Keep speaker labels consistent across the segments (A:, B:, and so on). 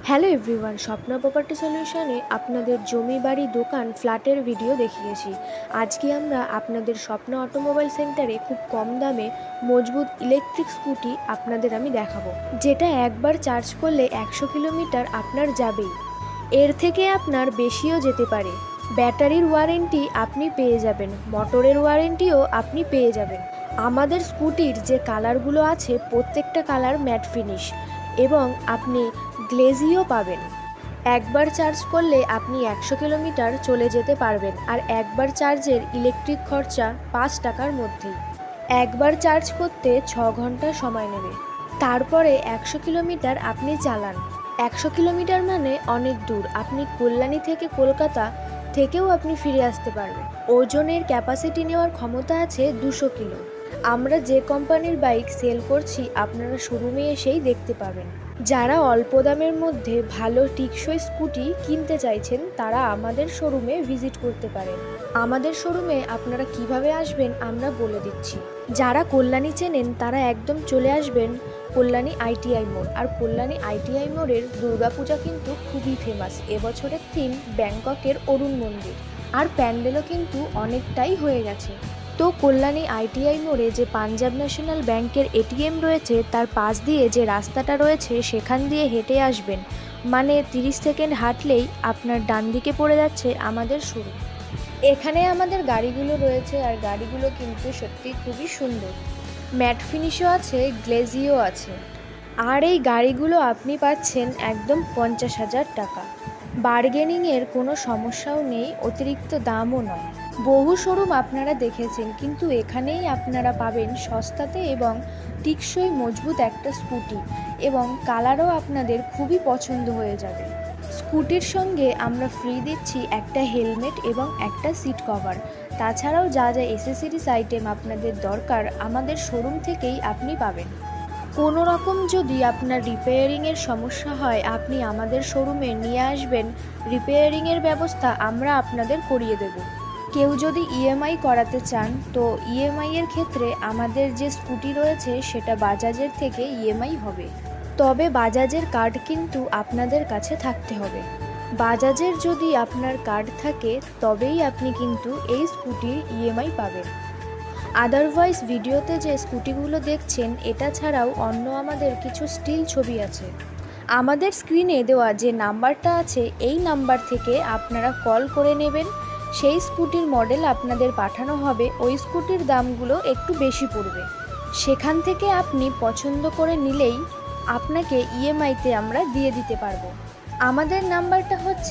A: Hello everyone, Swapna property সলিউশনে আপনাদের জমি বাড়ি দোকান ফ্ল্যাটের ভিডিও দেখিয়েছি। আজকে আমরা আপনাদের স্বপ্ন অটোমোবাইল সেন্টারে খুব কম দামে মজবুত ইলেকট্রিক স্কুটি আপনাদের আমি দেখাবো, যেটা একবার চার্জ করলে 100 কিলোমিটার আপনার যাবেই। এর থেকে আপনার বেশিও যেতে পারে। ব্যাটারির ওয়ারেন্টি আপনি পেয়ে যাবেন, মোটরের ওয়ারেন্টিও আপনি পেয়ে যাবেন। আমাদের স্কুটির যে কালারগুলো আছে প্রত্যেকটা কালার ম্যাট ফিনিশ এবং আপনি গ্লেজিও পাবেন। একবার চার্জ করলে আপনি 100 কিলোমিটার চলে যেতে পারবেন, আর একবার চার্জের ইলেকট্রিক খরচা 5 টাকার মধ্যেই। একবার চার্জ করতে 6 ঘন্টা সময় নেবে। তারপরে 100 কিলোমিটার আপনি চালান। 100 কিলোমিটার মানে অনেক দূর। আপনি কল্যাণী থেকে কলকাতা থেকেও আপনি ফিরে আসতে পারবেন। ওজনের ক্যাপাসিটি নেওয়ার ক্ষমতা আছে 200 কিলো। আমরা যে কোম্পানির বাইক সেল করছি আপনারা শোরুমে এসেই দেখতে পাবেন। যারা অল্প দামের মধ্যে ভালো টিকসই স্কুটি কিনতে চাইছেন তারা আমাদের শোরুমে ভিজিট করতে পারেন। আমাদের শোরুমে আপনারা কিভাবে আসবেন আমরা বলে দিচ্ছি। যারা কল্যাণী চেনেন তারা একদম চলে আসবেন কল্যাণী ITI মোড়। আর কল্যাণী ITI মোড়ের দুর্গাপূজা কিন্তু খুবই ফেমাস। এবছরের থিম ব্যাংককের অরুণ মন্দির, আর প্যান্ডেলও কিন্তু অনেকটাই হয়ে গেছে। তো কল্যাণী ITI মোড়ে যে পাঞ্জাব ন্যাশনাল ব্যাংকের ATM রয়েছে তার পাশ দিয়ে যে রাস্তাটা রয়েছে সেখান দিয়ে হেঁটে আসবেন, মানে 30 সেকেন্ড হাঁটলেই আপনার ডান দিকে পড়ে যাচ্ছে আমাদের শোরুম। এখানে আমাদের গাড়িগুলো রয়েছে, আর গাড়িগুলো কিন্তু সত্যি খুবই সুন্দর। ম্যাট ফিনিশও আছে, গ্লেজিও আছে। আর এই গাড়িগুলো আপনি পাচ্ছেন একদম 50,000 টাকা। বার্গেনিংয়ের কোনো সমস্যাও নেই, অতিরিক্ত দামও নয়। বহু শোরুম আপনারা দেখেছেন, কিন্তু এখানেই আপনারা পাবেন সস্তাতে এবং টিকসই মজবুত একটা স্কুটি, এবং কালারও আপনাদের খুবই পছন্দ হয়ে যাবে। স্কুটির সঙ্গে আমরা ফ্রি দিচ্ছি একটা হেলমেট এবং একটা সিট কভার। তাছাড়াও যা যা এসেসরিজ আইটেম আপনাদের দরকার আমাদের শোরুম থেকেই আপনি পাবেন। কোনো রকম যদি আপনার রিপেয়ারিংয়ের সমস্যা হয় আপনি আমাদের শোরুমে নিয়ে আসবেন, রিপেয়ারিংয়ের ব্যবস্থা আমরা আপনাদের করিয়ে দেব। কেউ যদি EMI করাতে চান তো EMI এর ক্ষেত্রে আমাদের যে স্কুটি রয়েছে সেটা বাজাজের থেকে EMI হবে, তবে বাজাজের কার্ড কিন্তু আপনাদের কাছে থাকতে হবে। বাজাজের যদি আপনার কার্ড থাকে তবেই আপনি কিন্তু এই স্কুটির EMI পাবেন। আদারওয়াইজ ভিডিওতে যে স্কুটিগুলো দেখছেন এটা ছাড়াও অন্য আমাদের কিছু স্টিল ছবি আছে। আমাদের স্ক্রিনে দেওয়া যে নাম্বারটা আছে এই নাম্বার থেকে আপনারা কল করে নেবেন। সেই স্কুটির মডেল আপনাদের পাঠানো হবে, ওই স্কুটির দামগুলো একটু বেশি পড়বে। সেখান থেকে আপনি পছন্দ করে নিলেই আপনাকে EMI-তে আমরা দিয়ে দিতে পারবো। আমাদের নাম্বারটা হচ্ছে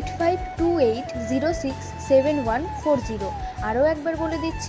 A: 8528067140। আরও একবার বলে দিচ্ছি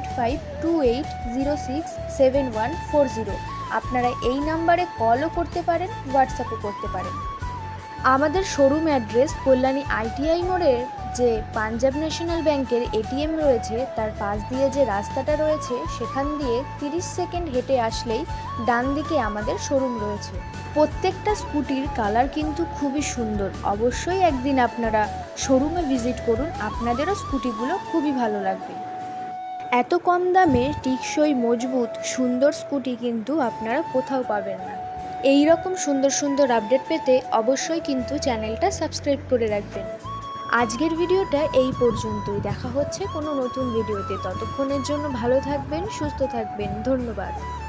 A: 8528067140। আপনারা এই নাম্বারে কলও করতে পারেন, হোয়াটসঅ্যাপও করতে পারেন। আমাদের শোরুম অ্যাড্রেস কল্যাণী ITI মোড়ের যে পাঞ্জাব ন্যাশনাল ব্যাংকের ATM রয়েছে তার পাশ দিয়ে যে রাস্তাটা রয়েছে সেখান দিয়ে 30 সেকেন্ড হেঁটে আসলেই ডান দিকে আমাদের শোরুম রয়েছে। প্রত্যেকটা স্কুটির কালার কিন্তু খুবই সুন্দর। অবশ্যই একদিন আপনারা শোরুমে ভিজিট করুন, আপনাদেরও স্কুটিগুলো খুবই ভালো লাগবে। এত কম দামে টিকসই মজবুত সুন্দর স্কুটি কিন্তু আপনারা কোথাও পাবেন না। এই রকম সুন্দর সুন্দর আপডেট পেতে অবশ্যই কিন্তু চ্যানেলটা সাবস্ক্রাইব করে রাখবেন। আজকের ভিডিওটা এই পর্যন্তই। দেখা হচ্ছে কোনো নতুন ভিডিওতে। ততক্ষণের জন্য ভালো থাকবেন, সুস্থ থাকবেন। ধন্যবাদ।